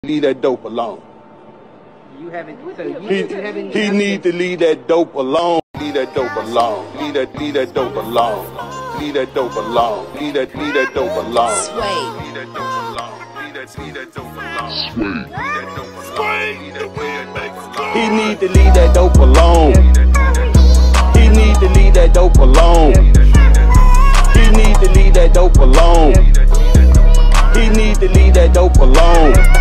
Leave that dope alone. You haven't. So He need to leave that dope alone. Leave that dope alone. Leave that dope alone. Leave that dope alone. Leave that dope alone. Sway. Leave that dope alone. Leave that dope alone. He need to leave that dope alone. He need to leave that dope alone. He need to leave that dope alone. He need to leave that dope alone.